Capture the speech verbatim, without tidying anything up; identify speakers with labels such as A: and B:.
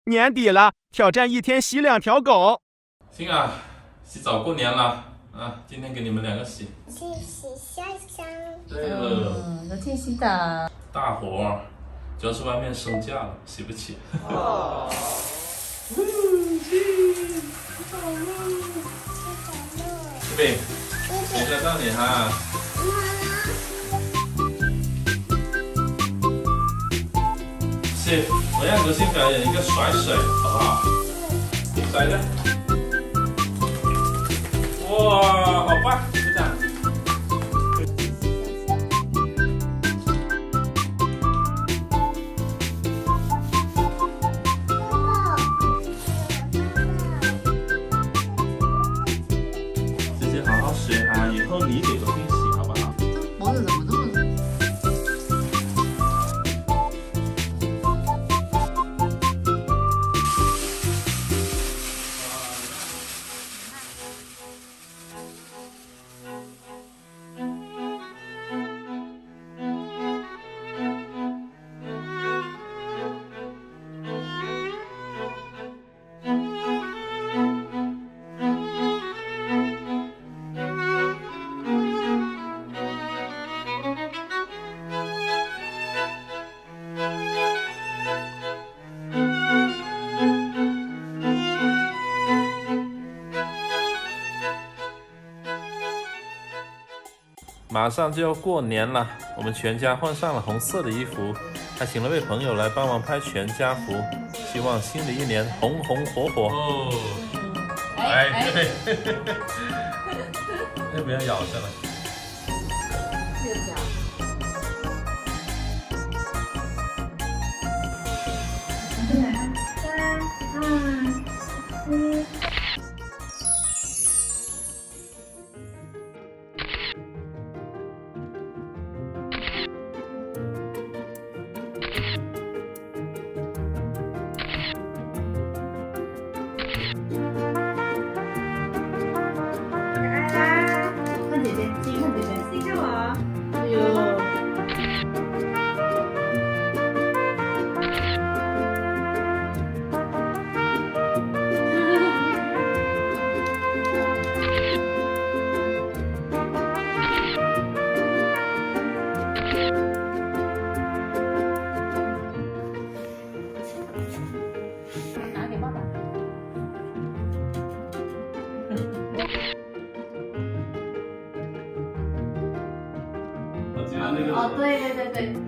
A: 年底了，挑战一天洗两条狗。
B: 行啊，洗澡过年了啊！今天给你们两个洗。
C: 去洗香香。
B: 对了，
D: 嗯，要去洗澡。
B: 大活儿，主要是外面收假了，洗不起。
C: 哦。
B: 洗澡了。这边，等一下到你哈。是，我让刘星表演一个甩水，好不好？甩的。哇，好棒！就这样。姐姐好好学啊，以后你给刘星洗，好不好？
D: 脖子怎么那么？
B: 马上就要过年了，我们全家换上了红色的衣服，还请了位朋友来帮忙拍全家福，希望新的一年红红火火。哦，哎哎，要不要咬下来？
D: 别夹。
C: 三二一。
D: 看姐姐，自己看姐姐，自己看我。哎呦。拿给爸爸。哦，对对对对。